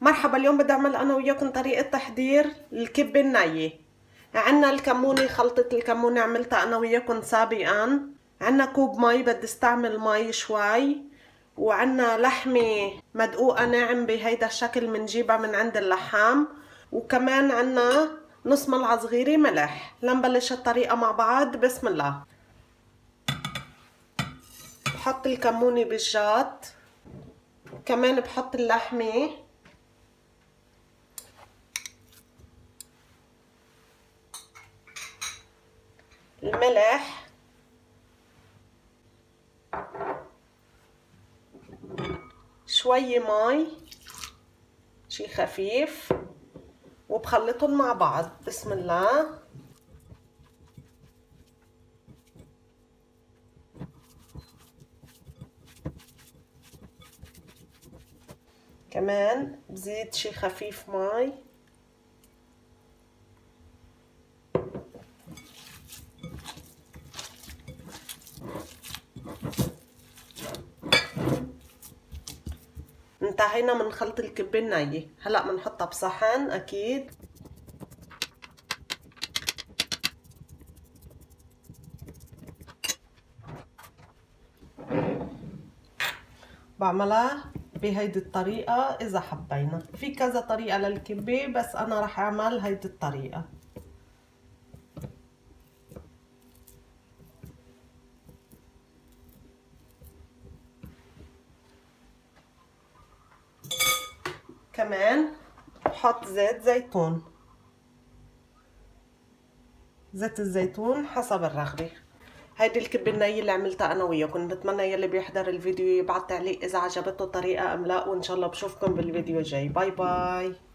مرحبا، اليوم بدي اعمل انا وياكم طريقة تحضير الكبة النية. عنا الكمونة، خلطة الكمونة عملتها انا وياكم سابقا. عنا كوب مي، بدي استعمل مي شوي. وعنا لحمة مدقوقة ناعم بهيدا الشكل، منجيبها من عند اللحام. وكمان عنا نص ملعقة صغيرة ملح. لنبلش الطريقة مع بعض. بسم الله. بحط الكمونة بالجات، كمان بحط اللحمة، الملح، شوي مي شي خفيف، وبخلطهم مع بعض. بسم الله. كمان بزيد شي خفيف مي، انتهينا من خلط الكبة النية. هلا بنحطها بصحن. اكيد بعملها بهيدي الطريقة. اذا حبينا في كذا طريقة للكبة، بس انا رح اعمل هيدي الطريقة. كمان بحط زيت زيتون، زيت الزيتون حسب الرغبة. هيدي الكبة النية اللي عملتها انا وياكم. بتمنى يلي بيحضر الفيديو يبعت تعليق اذا عجبته الطريقة ام لا، وان شاء الله بشوفكم بالفيديو الجاي. باي باي.